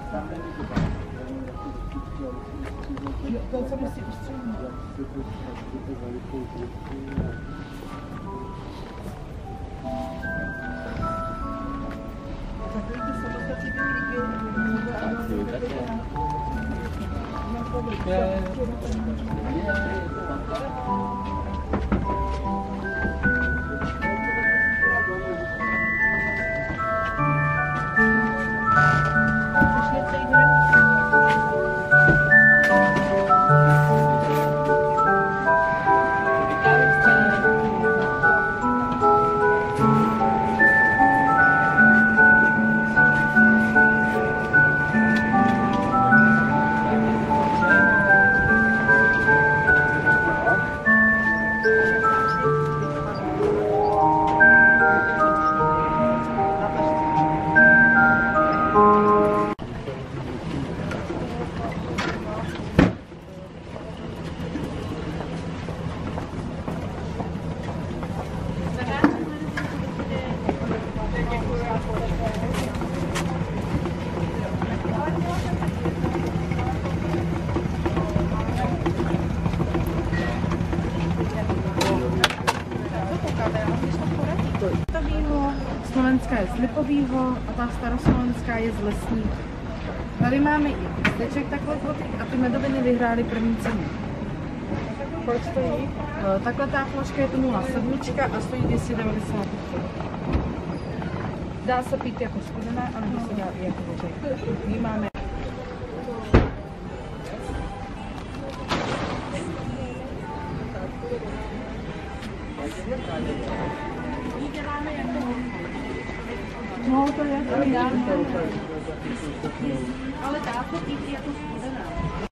To, co musí ustřelit. Slovenská je z Lipovýho a ta staroslovenská je z Lesníka. Tady máme i lísteček takhle a ty medoviny vyhrály první cenu. Kolik stojí? Takhle ta flaška je to 0,7 a stojí 290 Kč. Dá se pít jako studená, ale se dá i jako vořek. My máme no, to je to já. Ale dá to pít jako studená.